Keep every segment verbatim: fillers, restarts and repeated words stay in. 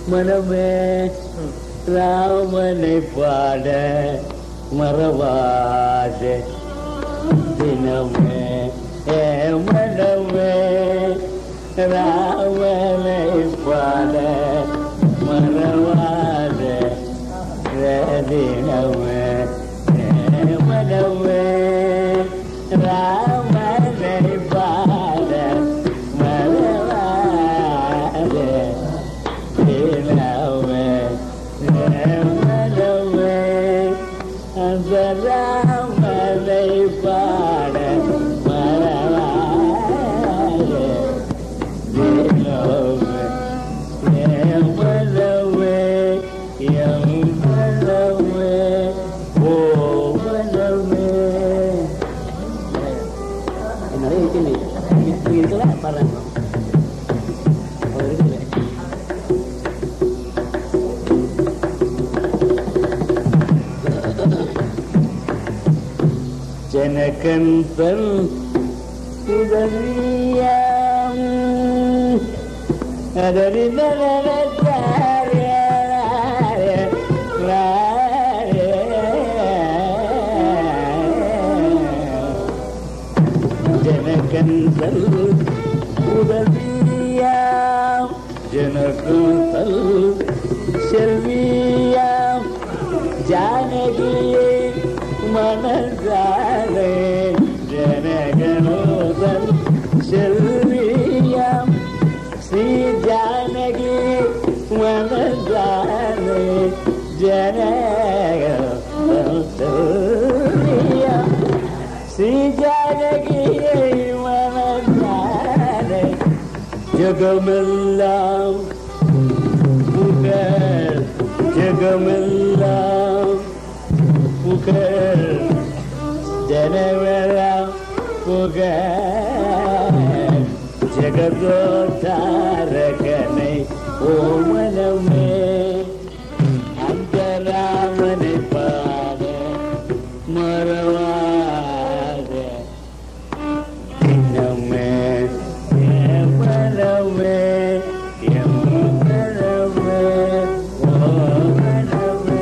மனமே ராமனை பாட மறவாதே தினமே ஏ மனமே ராமனை பாட மறவாதே தினமே ஏ மனமே ராமனை பாட மறவாதே தினமே மனமே அந்த ராமனை பாட மறவாதே தினமே மனமே எம் மனமே ஓ மனமே நிறைய இருக்குல்ல இருக்குல்ல பாருங்க ஜனகந்தன் உதவியாம் ஜனகந்தல் உதவியாம் ஜனகந்தல் செல்வியாம் ஜானகியை மனதாலே ஜனகனோதல் செல்வியாம் ஸ்ரீ ஜானகி மனதாலே ஜனகனோதல் செல்வியாம் ஸ்ரீ ஜானகியை மனதாலே ஜகமெல்லாம் புகழ் ஜகமெல்லாம் புகழ் ஜனவெல்லாம் புகழ் ஜெகதோத்தாரகனை ஓமனமே அந்த ராமனை பாட மறவாத தினமே மனமே எம் மனமே ஓமனமே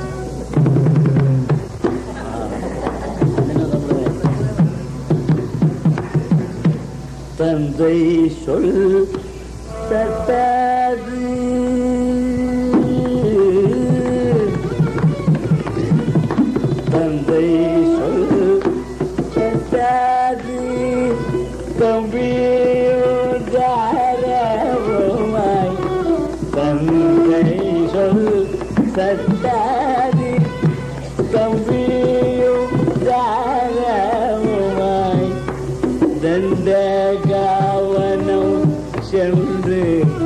தந்தை சொல் தட்டாது தந்தை சொல் தட்டாது கம்பீரமாய் தந்தை சொல் தட்டாது கம்பீரமாய் தண்டகாவனம் சென்று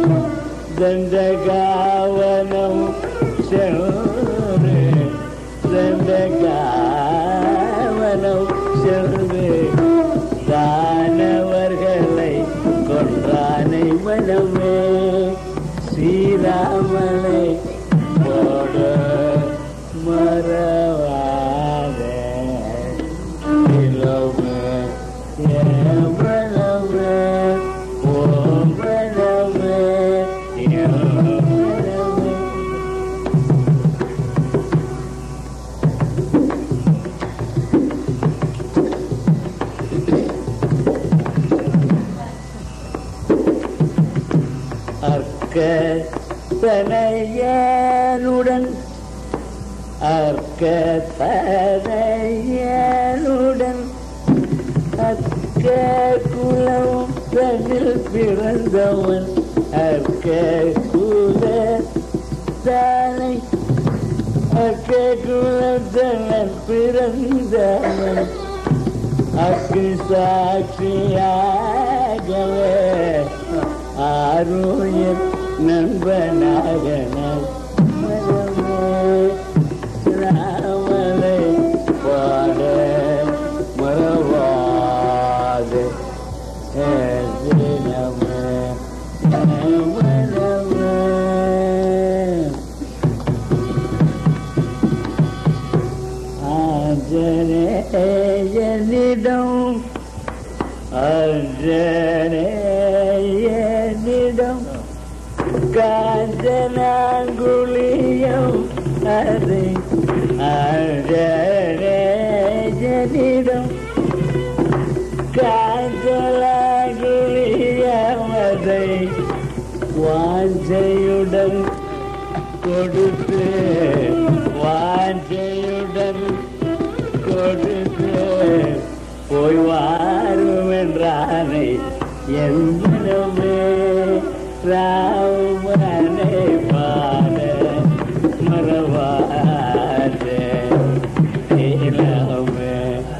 தண்டகாவனம் சென்று தண்டகாவனம் சென்று தானவர்களை கொன்றானை மனமே ஸ்ரீராமனை போட மறவாதே இலவே அர்க்கத்தனையனுடன் அர்க்கத்தனையனுடன் அர்க்க குலம் தனில் பிறந்தவன் அர்க்க குல தானை அர்க்க குலத்தனன் பிறந்தவன் அக்கு சாட்சியாகவே ஆரோயன் நண்பனாகனால் ராமனை பாட மறவாது தினமே மனமே ஆஞ்சநேயனிடம் ஆஞ்சநேயனிடம் காஞ்சனாங்குளியம் அதை ஆழனிடம் காஞ்சலாங்குளியம் அதை வாஞ்சையுடன் கொடுத்து வாஞ்சையுடன் கொடுத்து போய் வாரும் என்றானை எந்தனமே ராமனை பாட மறவாத இளமே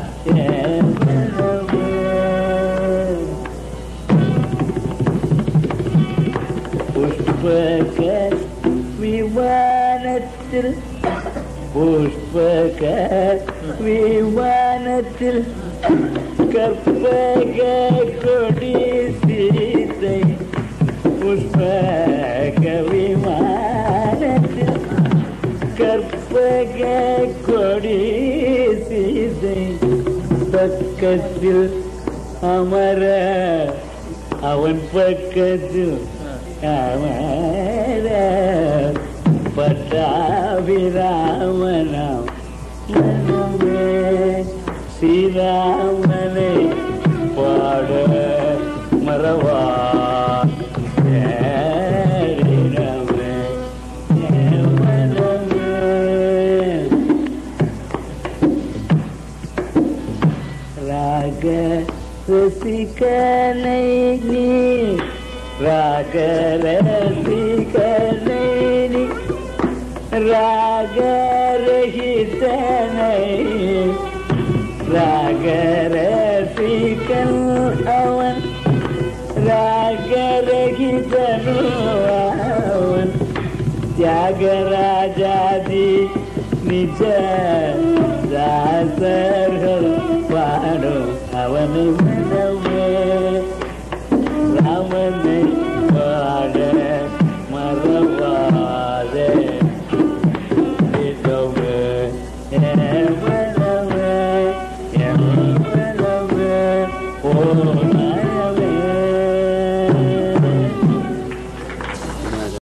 புஷ்பக விமானத்தில் புஷ்பக விமானத்தில் கற்பக கொடி சீதை புஷ்பக விமானத்தில் கற்பக கொடி சீதை பக்கத்தில் அமர அவன் பக்கத்தில் அமர பட்டாபிராமனாம் மனமே ஸ்ரீராமனை பாட மறவா ராக ரசிகனை நீ ராக ரசிகனை நீ ராகரகிதனை ராகரசிகன் அவன் ராகரகிதனு அவன் தியாகராஜாதி நிஜ தாசர்கள் பாடும் அவனை